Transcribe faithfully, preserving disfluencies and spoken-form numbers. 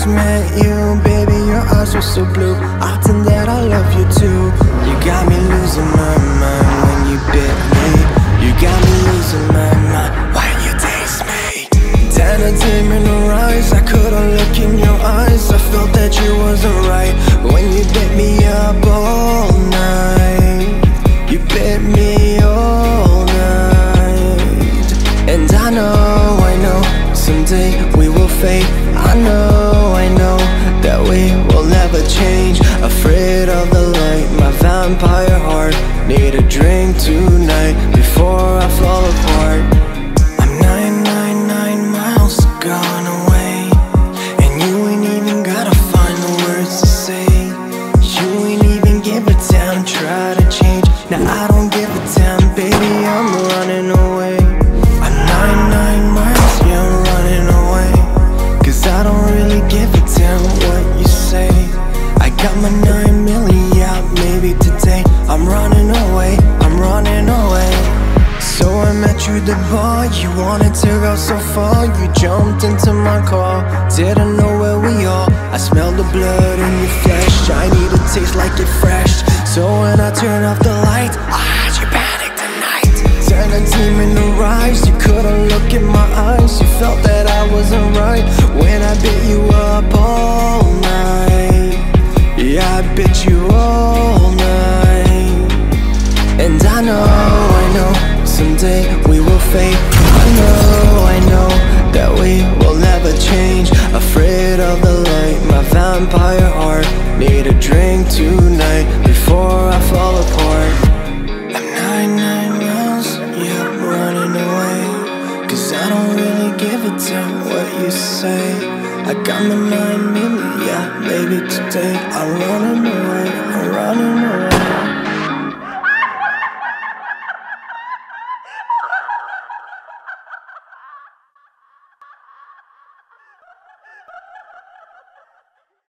first met you, baby, your eyes were so blue. I think that I love you too. You got me losing my mind when you bit me. You got me losing my mind when you taste me. Ten a team in her eyes, I couldn't look in your eyes. I felt that you wasn't right when you bit me up all night. You bit me all night. And I know, I know, someday we will fade. I know, I know, that we will never change. Afraid of the light, my vampire heart. Need a drink tonight before I fall apart. I'm nine nine nine miles gone away, and you ain't even gotta find the words to say. You ain't even give a damn, try to change. Now I don't give a damn, baby, I'm running away. I'm nine nine miles, yeah, I'm running away. Cause I don't really give a damn what you say. I got my nine million, yeah, maybe today. I'm running away, I'm running away. So I met you at the bar, you wanted to go so far. You jumped into my car, didn't know where we are. I smelled the blood in your flesh, I need a taste like it fresh. So when I turned off the light, I had you panic tonight. Ten a team in the rise, you couldn't look in my eyes. You felt that I wasn't right when I bit you up all night. Yeah, I bit you all night. And I know, I know, someday we will fade. I know, I know, that we will never change. Afraid of the light, my vampire heart. Need a drink tonight before I fall apart. I'm nine nine miles, yeah, I'm running away. Cause I don't really give a damn what you say. I got my nine million, yeah, maybe today. I'm running away, I'm running away.